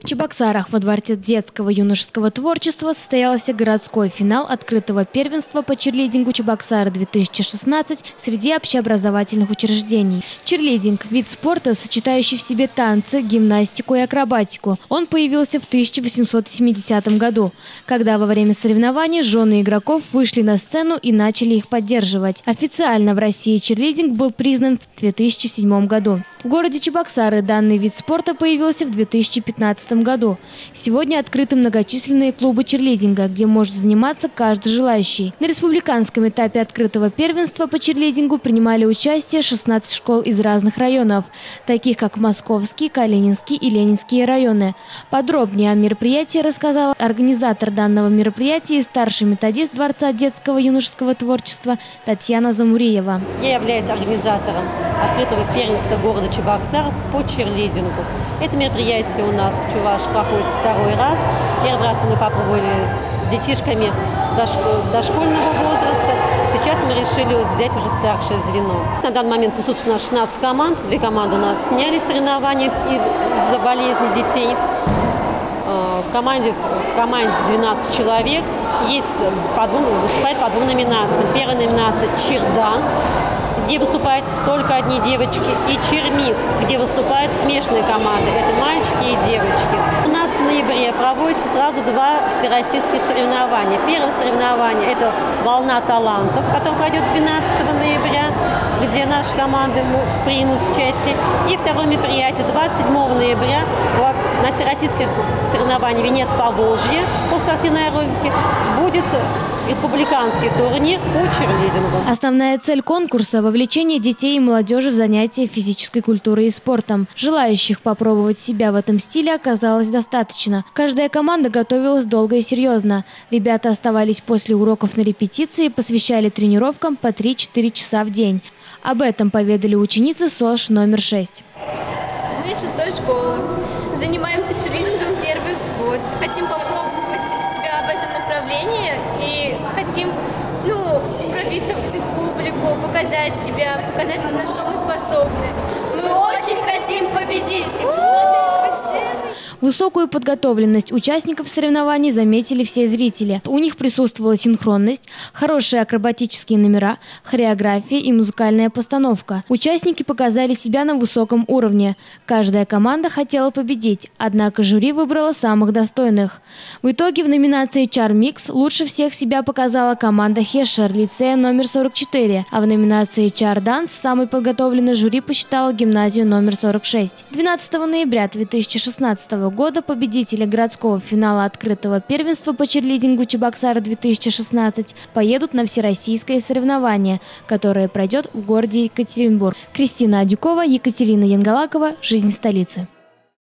В Чебоксарах во Дворце детского и юношеского творчества состоялся городской финал открытого первенства по чирлидингу «Чебоксары-2016» среди общеобразовательных учреждений. Чирлидинг – вид спорта, сочетающий в себе танцы, гимнастику и акробатику. Он появился в 1870 году, когда во время соревнований жены игроков вышли на сцену и начали их поддерживать. Официально в России чирлидинг был признан в 2007 году. В городе Чебоксары данный вид спорта появился в 2015 году. Сегодня открыты многочисленные клубы чирлидинга, где может заниматься каждый желающий. На республиканском этапе открытого первенства по чирлидингу принимали участие 16 школ из разных районов, таких как Московский, Калининский и Ленинские районы. Подробнее о мероприятии рассказал организатор данного мероприятия и старший методист Дворца детского и юношеского творчества Татьяна Замуриева. Я являюсь организатором открытого первенства города Чебоксар по чирлидингу. Это мероприятие у нас в Чуваш проходит второй раз. Первый раз мы попробовали с детишками дошкольного возраста. Сейчас мы решили взять уже старшее звено. На данный момент присутствует у нас 16 команд. 2 команды у нас сняли соревнования из-за болезни детей. В команде 12 человек. Выступает по 2 номинациям. Первая номинация – чирданс, где выступают только одни девочки, и чирмикс, где выступают смешанные команды. Это мальчики и девочки. У нас в ноябре проводится сразу 2 всероссийских соревнования. Первое соревнование – это «Волна талантов», которое пройдет 12 ноября, где наши команды примут участие. И второе мероприятие 27 ноября на всероссийских соревнованиях «Венец Поволжья» по спортивной аэробике будет республиканский турнир по чирлидингу. Основная цель конкурса – вовлечение детей и молодежи в занятия физической культурой и спортом. Желающих попробовать себя в этом стиле оказалось достаточно. Каждая команда готовилась долго и серьезно. Ребята оставались после уроков на репетиции и посвящали тренировкам по 3-4 часа в день. Об этом поведали ученицы СОЖ номер 6. Мы из 6-й школы. Занимаемся чирлидингом первый год. Хотим попробовать себя в этом направлении и хотим пробиться в республику, показать себя, показать, на что мы способны. Мы очень хотим победить! Высокую подготовленность участников соревнований заметили все зрители. У них присутствовала синхронность, хорошие акробатические номера, хореография и музыкальная постановка. Участники показали себя на высоком уровне. Каждая команда хотела победить, однако жюри выбрало самых достойных. В итоге в номинации «Чар-микс» лучше всех себя показала команда Хешер лицея номер 44, а в номинации «Чар-данс» самой подготовленной жюри посчитала гимназию номер 46. 12 ноября 2016 года победители городского финала открытого первенства по чирлидингу «Чебоксары-2016» поедут на всероссийское соревнование, которое пройдет в городе Екатеринбург. Кристина Адюкова, Екатерина Янгалакова. Жизнь столицы.